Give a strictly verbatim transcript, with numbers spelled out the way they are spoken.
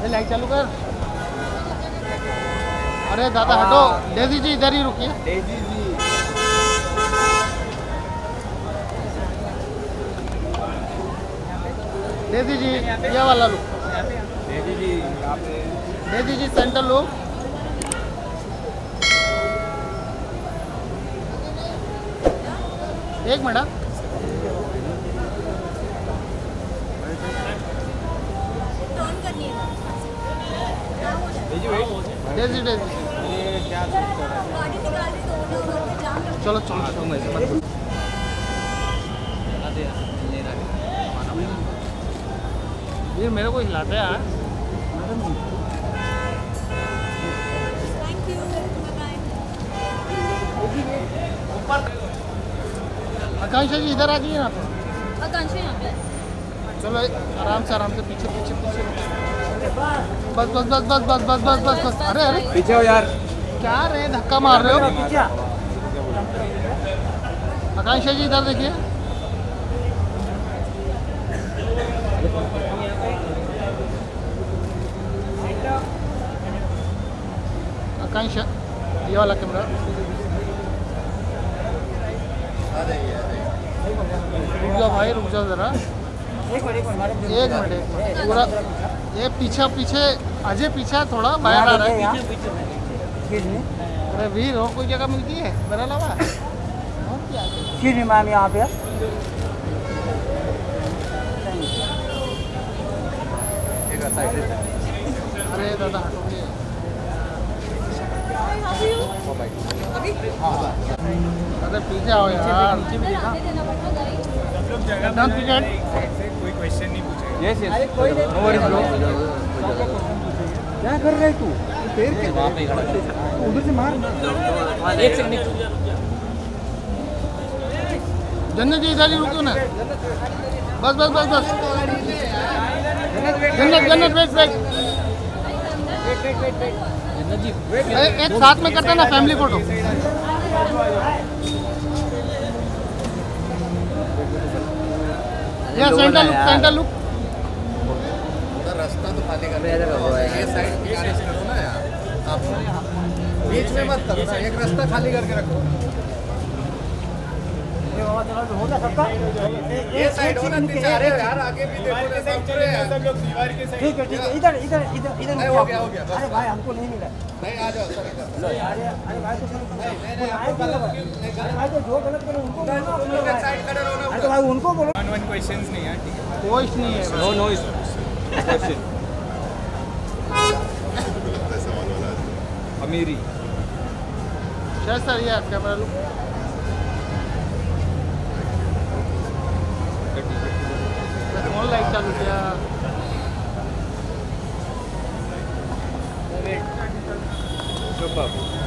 ये लाइट चालू कर। अरे दादा हटो, डेजी जी इधर ही रुकिए। डेजी जी डेजी जी ये वाला लुक। डेजी जी यहाँ पे डेजी जी सेंटर लुक। एक मिनट। डेजी डेजी ये क्या चलो चलो तुम ऐसे मत। वीर मेरे को हिलाते यार। आकांक्षा जी इधर आ जाइए ना। आकांक्षा यहाँ पे। चलो आराम से आराम से पीछे पीछे पीछे। बस बस बस बस बस बस बस बस बस। अरे अरे पीछे हो यार। क्या रे धक्का मार रहे हो? आकांक्षा जी इधर देखिए। आकांक्षा ये वाला कैमरा। रुक जाओ भाई, रुक जाओ जरा। एक मिनट एक मिनट पूरा ये पीछे पीछे अजय पीछे थोड़ा बाहर आ रहा है। अरे वीर और कोई जगह मिलती है मेरा लगा फिर मैम यहाँ पे अरे दादा अरे पीछे आओ यार। कोई क्वेश्चन नहीं पूछेगा। Yes yes no worries bro. क्या कर रहे तू? पैर के उधर से मार। एक सेकंड। जन्नत जी इधर ही रुको ना। बस बस बस बस। जन्नत जन्नत वेट वेट। एक साथ में करते ना फैमिली फोटो। ये सेंटर लुक सेंटर लुक। रास्ता तो खाली कर ये साइड किनारे से करो ना यार। आप बीच में मत करो ना, एक रास्ता खाली करके रखो। होगा सबका। ये साइड हो ना, अरे यार आगे भी देखो ना, सब चले यार। सब लोग दीवार के साइड। ठीक है ठीक है इधर इधर इधर इधर नहीं, हो गया हो गया बस। अरे भाई हमको नहीं मिला। नहीं आ जाओ सर इधर। अरे अरे भाई तो अरे भाई तो जो गलत करे उनको बोलो। साइड खड़े रहो ना। अरे तो भाई उनको बोलो। वन वन क्वेश्चंस नहीं है, ठीक है। कोई नहीं है। No no question. अमीरी शायद सर ये कैमरा लुक। कौन लाइट चालू किया? सुपर।